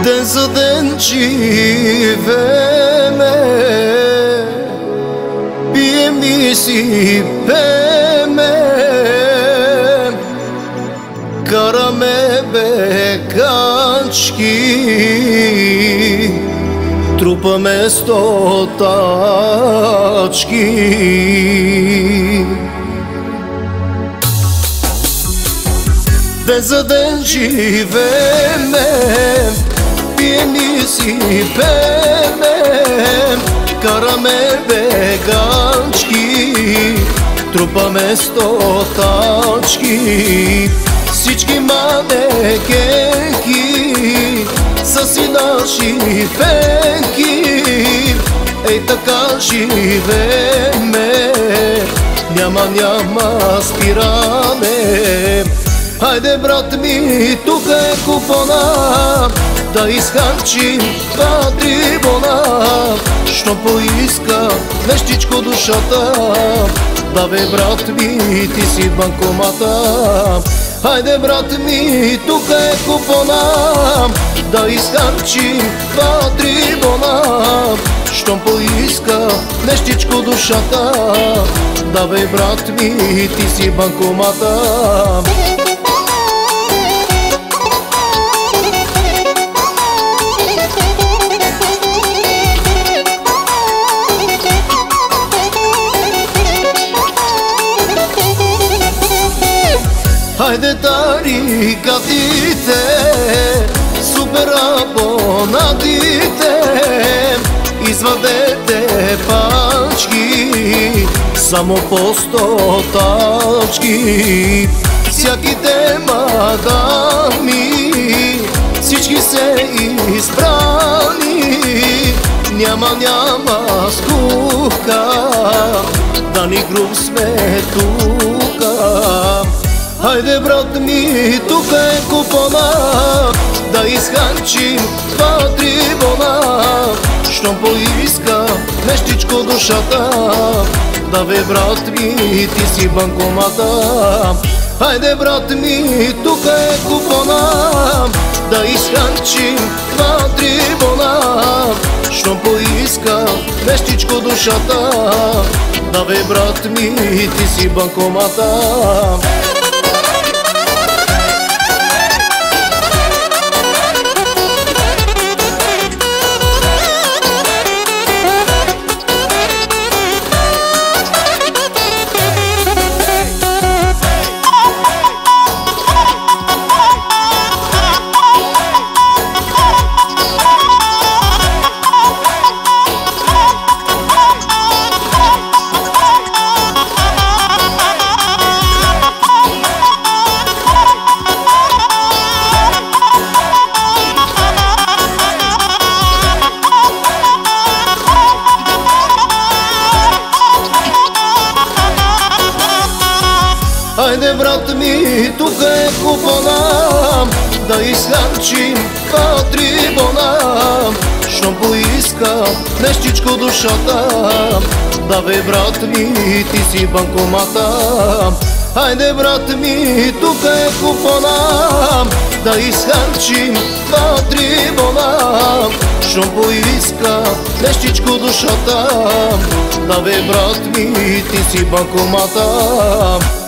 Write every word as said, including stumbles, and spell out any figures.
Ден за ден живееме, пием и си пееме, караме бекачки, трупаме стотачки. Ден за ден живееме, пием и си пееме, караме беганчки, трупаме стотачки. Всички манекенки са си наши фенки, ей така живееме, няма, няма спиране. Хайде, брат ми, тук е купона, да изхарчим два-три бона. Що поиска нещичко душата, да бе, брат ми, ти си банкомата. Хайде, брат ми, тук е купона, да изхарчим два-три бона. Щом поиска нещичко душата, да бе, брат ми, ти си банкомата. Хайде, тарикатите, супер абонатите, извадете пачки, само по сто тачки. Всяките мадами, всички се избрани, няма, няма скука, да ни груб сме тука. Хайде, брат ми, тук е купона, да изхарчим два-три бона. Щом поиска нещичко душата, да бе, брат ми, ти си банкомата. Хайде, брат ми, тук е купона, да изхарчим два-три бона. Щом поиска нещичко душата, да бе, брат ми, ти си банкомата. Хайде, брат ми, тук е купона, да изхарчим два-три бона. Щом поиска нещичко душата, да бе, брат ми, ти си банкомата. Хайде, брат ми, тук е купона, да изхарчим два-три бона. Щом поиска нещичко душата, да бе, брат ми, ти си банкомата.